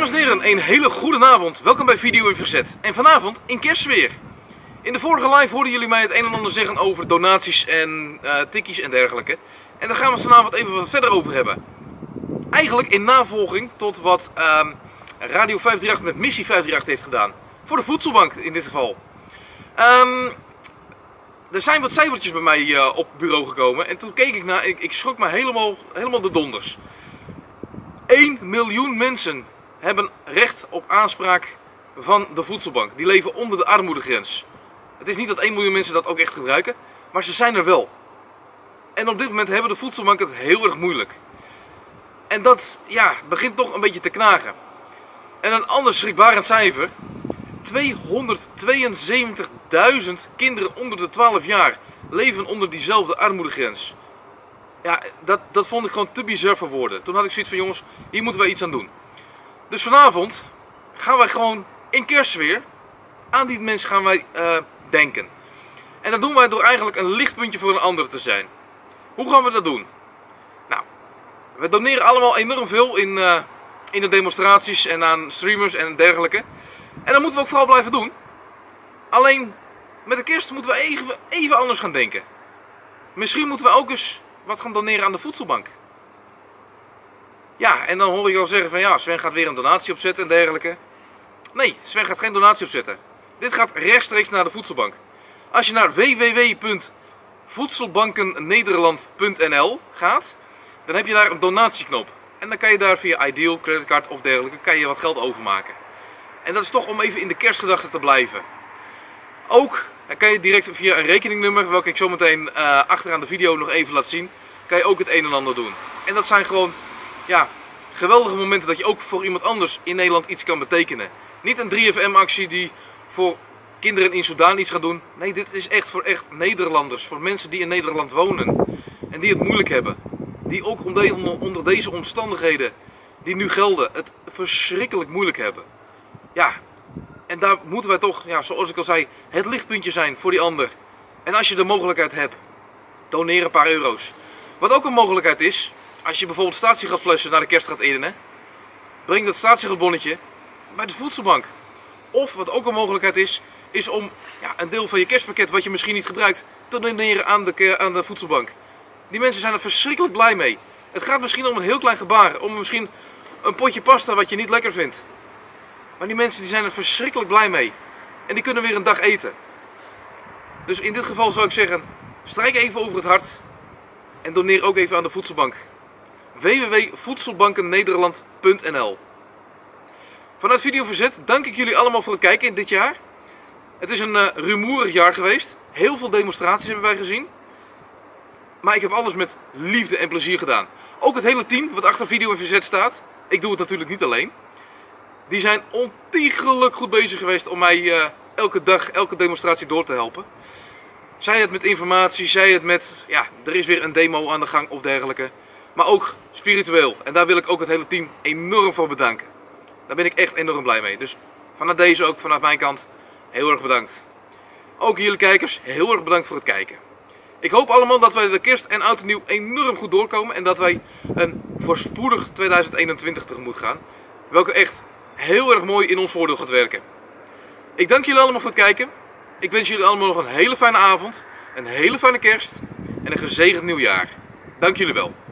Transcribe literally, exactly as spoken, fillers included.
Dames en heren, een hele goede avond. Welkom bij Video in Verzet. En vanavond in kerstsfeer. In de vorige live hoorden jullie mij het een en ander zeggen over donaties en uh, tikkies en dergelijke. En daar gaan we het vanavond even wat verder over hebben. Eigenlijk in navolging tot wat uh, Radio vijfhonderdachtendertig met Missie vijfhonderdachtendertig heeft gedaan. Voor de voedselbank in dit geval. Um, er zijn wat cijfertjes bij mij uh, op bureau gekomen. En toen keek ik naar, ik, ik schrok me helemaal, helemaal de donders. één miljoen mensen hebben recht op aanspraak van de voedselbank. Die leven onder de armoedegrens. Het is niet dat één miljoen mensen dat ook echt gebruiken, maar ze zijn er wel. En op dit moment hebben de voedselbanken het heel erg moeilijk. En dat ja, begint toch een beetje te knagen. En een ander schrikbarend cijfer. tweehonderdtweeënzeventigduizend kinderen onder de twaalf jaar leven onder diezelfde armoedegrens. Ja, dat, dat vond ik gewoon te bizar voor woorden. Toen had ik zoiets van, jongens, hier moeten wij iets aan doen. Dus vanavond gaan wij gewoon in kerstsfeer aan die mensen gaan wij uh, denken. En dat doen wij door eigenlijk een lichtpuntje voor een ander te zijn. Hoe gaan we dat doen? Nou, we doneren allemaal enorm veel in, uh, in de demonstraties en aan streamers en dergelijke. En dat moeten we ook vooral blijven doen. Alleen met de kerst moeten we even, even anders gaan denken. Misschien moeten we ook eens wat gaan doneren aan de voedselbank. Ja, en dan hoor ik al zeggen van ja, Sven gaat weer een donatie opzetten en dergelijke. Nee, Sven gaat geen donatie opzetten. Dit gaat rechtstreeks naar de voedselbank. Als je naar w w w punt voedselbankennederland punt n l gaat, dan heb je daar een donatieknop. En dan kan je daar via Ideal, creditcard of dergelijke, kan je wat geld overmaken. En dat is toch om even in de kerstgedachte te blijven. Ook dan kan je direct via een rekeningnummer, welke ik zometeen uh, achteraan de video nog even laat zien, kan je ook het een en ander doen. En dat zijn gewoon ja, geweldige momenten dat je ook voor iemand anders in Nederland iets kan betekenen. Niet een drie F M actie die voor kinderen in Sudan iets gaat doen. Nee, dit is echt voor echt Nederlanders. Voor mensen die in Nederland wonen. En die het moeilijk hebben. Die ook onder deze omstandigheden die nu gelden het verschrikkelijk moeilijk hebben. Ja, en daar moeten wij toch, ja, zoals ik al zei, het lichtpuntje zijn voor die ander. En als je de mogelijkheid hebt, doneer een paar euro's. Wat ook een mogelijkheid is, als je bijvoorbeeld statiegasflessen naar de kerst gaat eten, breng dat statiegasbonnetje bij de voedselbank. Of wat ook een mogelijkheid is, is om ja, een deel van je kerstpakket wat je misschien niet gebruikt, te doneren aan de, aan de voedselbank. Die mensen zijn er verschrikkelijk blij mee. Het gaat misschien om een heel klein gebaar, om misschien een potje pasta wat je niet lekker vindt. Maar die mensen die zijn er verschrikkelijk blij mee. En die kunnen weer een dag eten. Dus in dit geval zou ik zeggen, strijk even over het hart. En doneer ook even aan de voedselbank. w w w punt voedselbankennederland punt n l. Vanuit Video Verzet dank ik jullie allemaal voor het kijken in dit jaar. Het is een uh, rumoerig jaar geweest. Heel veel demonstraties hebben wij gezien. Maar ik heb alles met liefde en plezier gedaan. Ook het hele team wat achter Video in Verzet staat. Ik doe het natuurlijk niet alleen. Die zijn ontiegelijk goed bezig geweest om mij uh, elke dag, elke demonstratie door te helpen. Zij het met informatie, zij het met, ja, er is weer een demo aan de gang of dergelijke. Maar ook spiritueel. En daar wil ik ook het hele team enorm voor bedanken. Daar ben ik echt enorm blij mee. Dus vanuit deze ook, vanuit mijn kant, heel erg bedankt. Ook jullie kijkers, heel erg bedankt voor het kijken. Ik hoop allemaal dat wij de kerst en oud en nieuw enorm goed doorkomen. En dat wij een voorspoedig tweeduizend eenentwintig tegemoet gaan. Welke echt heel erg mooi in ons voordeel gaat werken. Ik dank jullie allemaal voor het kijken. Ik wens jullie allemaal nog een hele fijne avond, een hele fijne kerst en een gezegend nieuwjaar. Dank jullie wel.